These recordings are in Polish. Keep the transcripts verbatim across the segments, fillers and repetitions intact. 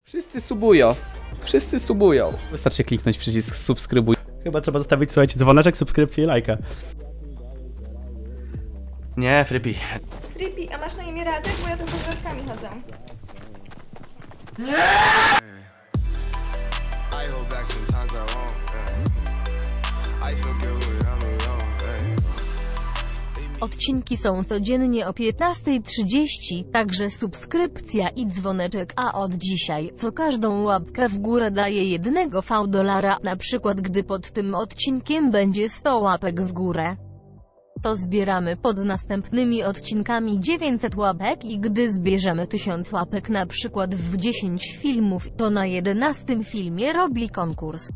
Wszyscy subują. Wszyscy subują. Wystarczy kliknąć przycisk subskrybuj. Chyba trzeba zostawić, słuchajcie, dzwoneczek, subskrypcję i lajka. Nie, Frippy. Frippy, a masz na imię Radek? Bo ja tylko z Radkami chodzę. Odcinki są codziennie o piętnastej trzydzieści, także subskrypcja i dzwoneczek, a od dzisiaj co każdą łapkę w górę daje jednego V dolara, na przykład gdy pod tym odcinkiem będzie sto łapek w górę. To zbieramy pod następnymi odcinkami dziewięćset łapek i gdy zbierzemy tysiąc łapek na przykład w dziesięć filmów, to na jedenastym filmie robi konkurs.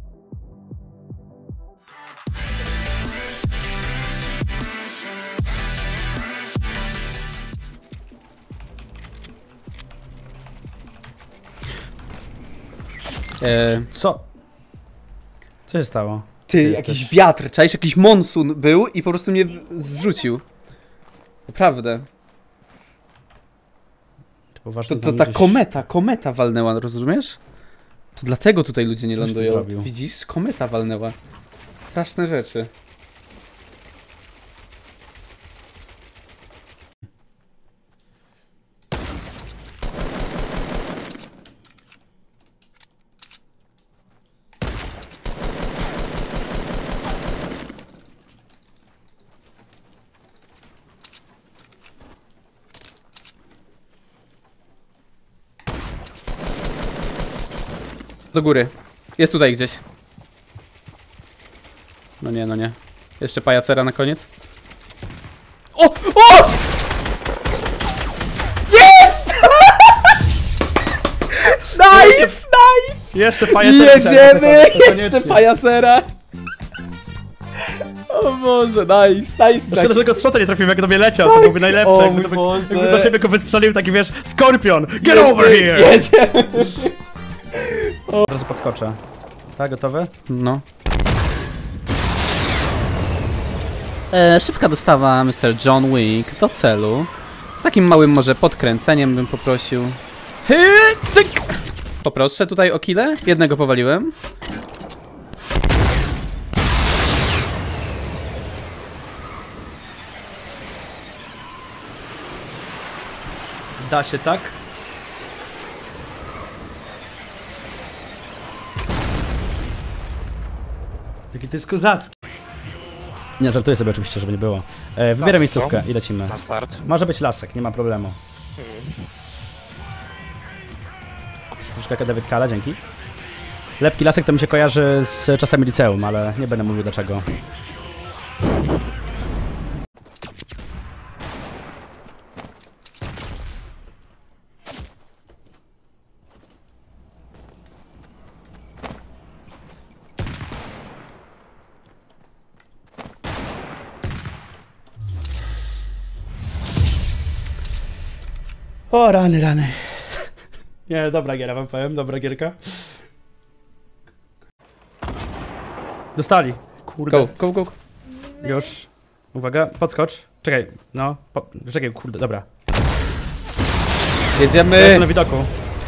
Eee, Co? Co się stało? ty, Ty jakiś jesteś... wiatr, czaisz, jakiś monsun był i po prostu mnie zrzucił. Naprawdę. To, to ta gdzieś... kometa, kometa walnęła, rozumiesz? To dlatego tutaj ludzie nie Coś ty lądują. zrobił. Widzisz? Kometa walnęła. Straszne rzeczy. Do góry. Jest tutaj gdzieś. No nie, no nie. Jeszcze pajacera na koniec. O! O! Jest! Nice! Nice! Jeszcze pajacera. Jedziemy! Jeszcze pajacera! O Boże, nice, nice. Szkoda, że tego strzota nie trafiłem, jak do mnie leciał, to byłby najlepsze. O jakby, mój by, Boże. jakby do siebie go wystrzelił, taki wiesz, Skorpion! Get Jedzie, over here! Jedziemy! Od razu podskoczę. Tak, gotowe? No. E, szybka dostawa mister John Wick do celu. Z takim małym może podkręceniem bym poprosił. Hy, cyk! Poproszę tutaj o killę. Jednego powaliłem. Da się tak? Jaki to jest kozacki. Nie, żartuję sobie oczywiście, żeby nie było. E, wybieram miejscówkę i lecimy. Na start. Może być lasek, nie ma problemu. Troszkę David Kala, dzięki. Lepki lasek to mi się kojarzy z czasami liceum, ale nie będę mówił dlaczego. O, rany, rany. Nie, dobra giera wam powiem, dobra gierka. Dostali. Kurde. Go, go, go. Już. Uwaga, podskocz. Czekaj, no. Po... Czekaj, kurde, dobra. Jedziemy! Jestem na widoku.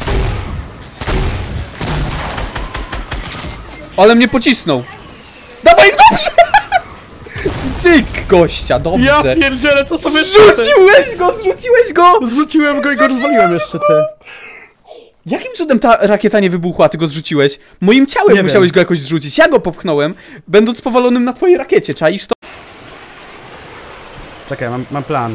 Ale mnie pocisnął! Dawaj, dobrze! Cyk, gościa, dobrze! Ja pierdzielę, co to wy... Zrzuciłeś go, zrzuciłeś go! Zrzuciłem go i go rozwaliłem jeszcze, ty. Jakim cudem ta rakieta nie wybuchła, ty go zrzuciłeś? Moim ciałem Nie musiałeś wiem. go jakoś zrzucić. Ja go popchnąłem, będąc powalonym na twojej rakiecie, czaisz to? Czekaj, mam, mam plan.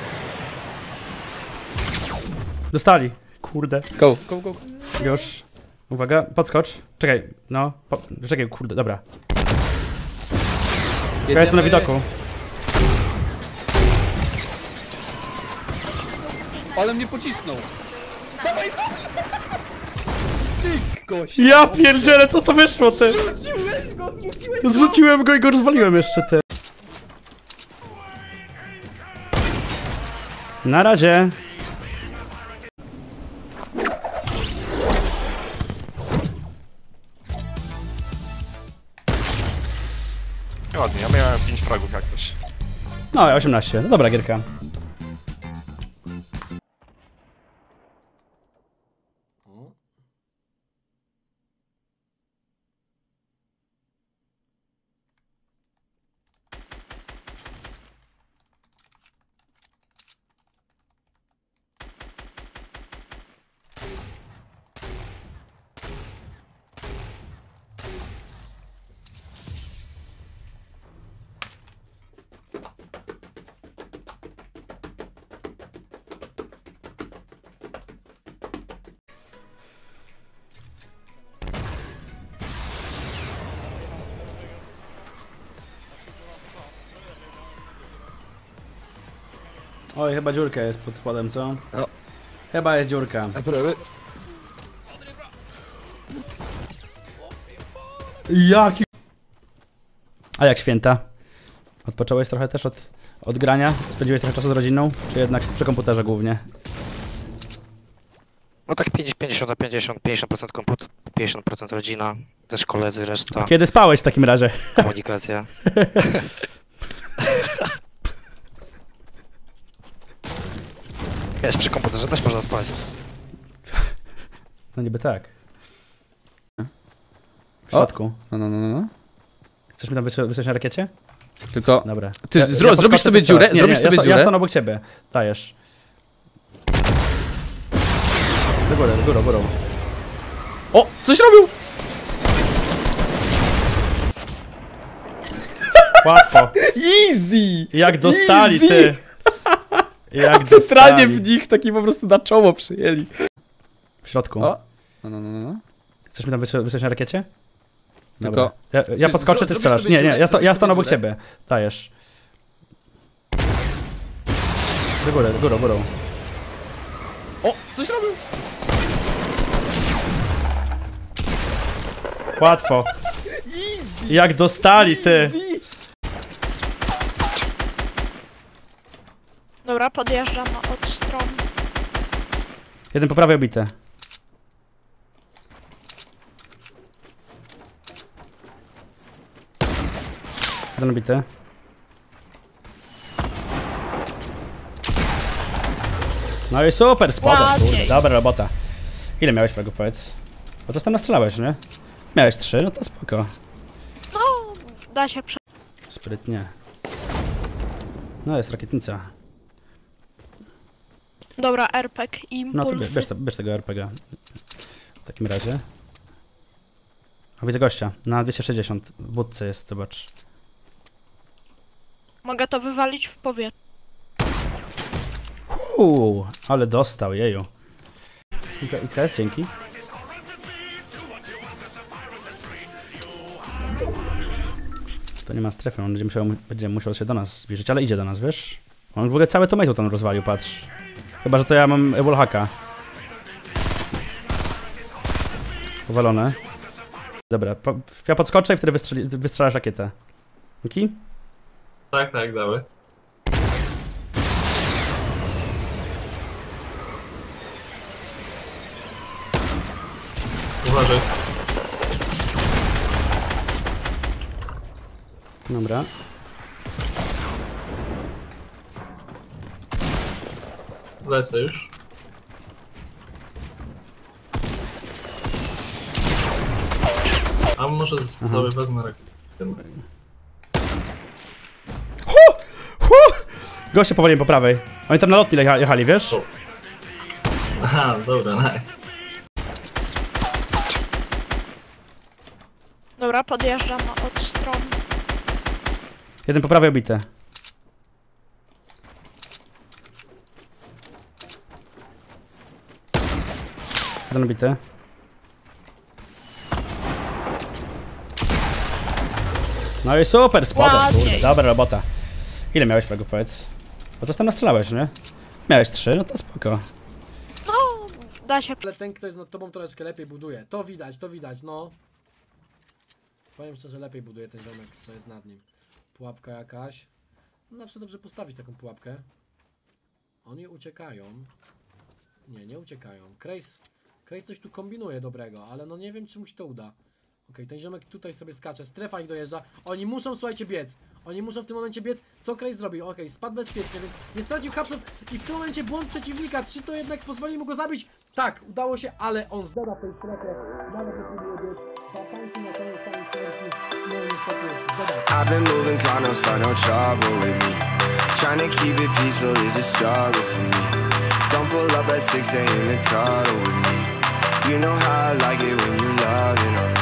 Dostali. Kurde. Go, go, go. Już. Uwaga, podskocz. Czekaj, no. Po... Czekaj, kurde, dobra. Ja jestem na widoku. Ale mnie pocisnął. Dawaj, dobrze! Cyk, gość. Ja pierdzielę, co to wyszło, ty? Zrzuciłeś go, zrzuciłeś go! Zrzuciłem go i go rozwaliłem jeszcze, ty. Na razie. Ładnie, ja miałem pięć fragów jak coś. No, osiemnaście. Dobra gierka. Oj, chyba dziurka jest pod spodem, co? O. Chyba jest dziurka. Naprawy. Jaki... A jak święta? Odpocząłeś trochę też od, od grania? Spędziłeś trochę czasu z rodziną? Czy jednak przy komputerze głównie? No tak pięćdziesiąt na pięćdziesiąt, pięćdziesiąt procent komputer, pięćdziesiąt procent rodzina, też koledzy, reszta Kiedy spałeś w takim razie? komunikacja. Wiesz, przy komputerze też można spać. No niby tak. W środku. No, no, no, no. Chcesz mi tam wysłać wysłać na rakiecie? Tylko... Dobra. Ty Ja- zro- ja zrobisz podskoczę, sobie ty dziurę? strzelasz. Nie, Zrobisz nie, sobie ja sto, dziurę? Ja stanę obok ciebie. Dajesz. Do góry, do góry, górą. O! Coś robił! Łatwo. Easy! Jak dostali, Easy! ty. Jak Centralnie dostali. w nich taki po prostu na czoło przyjęli. W środku. O! No, no, no, no. Chcesz mi tam wysłać wysłać na rakiecie? Tylko... Dobra. Ja, ja Ty podskoczę, zro- ty zrobisz strzelasz. sobie Nie, nie, dziurę, ja, sto, zrobisz ja sobie stanę obok dziurę. ciebie. Dajesz. Do góry, do góry, górą. O! Coś robił! Łatwo. Jak dostali, ty. Dobra, podjeżdżam od strony. Jeden po prawej obity. Jeden obity. No i super, spodem, Ładniej. kurde, dobra robota. Ile miałeś fragów, powiedz? Bo to tam nastrzelałeś, nie? Miałeś trzy, no to spoko. No, da się prze... Sprytnie. No jest rakietnica. Dobra, R P G, No to impulsy. bierz, te, bierz tego R P G. W takim razie. O, widzę gościa. Na dwieście sześćdziesiąt. W budce jest, zobacz. Mogę to wywalić w powietrze. Uuu, ale dostał, jeju. X S, dzięki. To nie ma strefy, on będzie musiał, będzie musiał się do nas zbliżyć, ale idzie do nas, wiesz? On w ogóle całe tomato tam rozwalił, patrz. Chyba, że to ja mam wallhacka. Powalone. Dobra, po, ja podskoczę i wtedy wystrzeli, wystrzelasz rakietę. Dzięki? Tak, tak, dały. Uważaj. Dobra. Lecę już. A może z- sobie wezmę rakietę. Goście powoli po prawej. Oni tam na lotni jecha- jechali, wiesz? O. Aha, dobra, nice. Dobra, podjeżdżam od strony. Jeden po prawej obity. Jeden obity. No i super, spodem, Ładniej. kurde, dobra robota. Ile miałeś fragów, powiedz? Bo to tam nastrzelałeś, nie? Miałeś trzy, no to spoko. No, da się Ale ten, kto jest nad tobą, troszeczkę lepiej buduje. To widać, to widać, no. Powiem szczerze, lepiej buduje ten ziomek, co jest nad nim. Pułapka jakaś. No zawsze dobrze postawić taką pułapkę. Oni uciekają. Nie, nie uciekają. Krejs, Krejs coś tu kombinuje dobrego, ale no nie wiem, czy mu się to uda. Okej, ten ziomek tutaj sobie skacze, strefa ich dojeżdża. Oni muszą, słuchajcie, biec. Oni muszą w tym momencie biec. Co Krejs zrobił? Okej, spadł bezpiecznie, więc nie stracił hapsów. I w tym momencie błąd przeciwnika. Czy to jednak pozwoli mu go zabić? Tak, udało się, ale on zdada w tej strefie. Nawet nie próbuje biec. Zatańczył na koniec samej strefy. No i niestety, zdada. I've been moving, kind of start no trouble with me. Trying to keep it peaceful is a struggle for me. Don't pull up at six A M and cuddle with me. You know how I like it when you loving on me.